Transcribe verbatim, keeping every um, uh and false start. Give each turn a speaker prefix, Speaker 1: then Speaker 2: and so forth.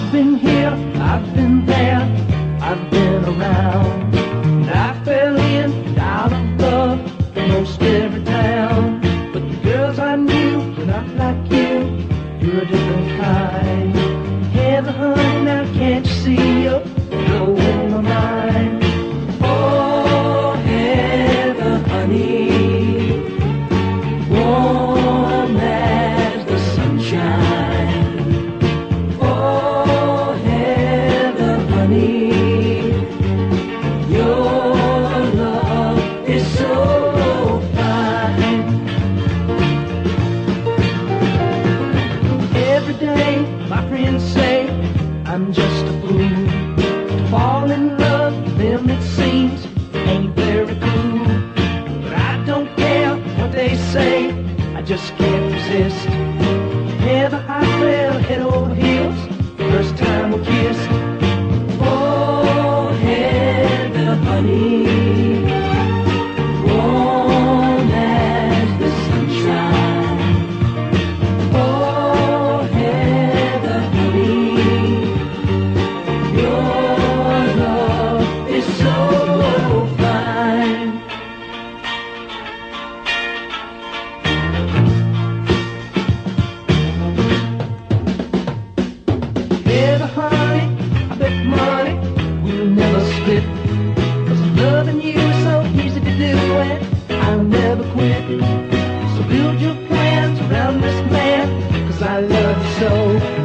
Speaker 1: I've been here, I've been there, I've been around, and I fell in and out of love in most every town. But the girls I knew were not like you, you're a different kind. Heather, honey, now can't you see you're blowing my mind? Oh, Heather, honey, warm as the sunshine. Oh, Heather, honey, your love is so fine. Every day my friends say I'm just a fool to fall in love with them, it seems ain't very cool. But I don't care what they say, I just can't resist. Heather, I fell head over heels the first time we kissed. Oh, Heather, honey, warm as the sunshine. Oh, Heather, honey, your love is so fine. Heather, honey, I bet money we'll never split, 'cause loving you is so easy to do and I'll never quit. So build your plans around this man, 'cause I love you so.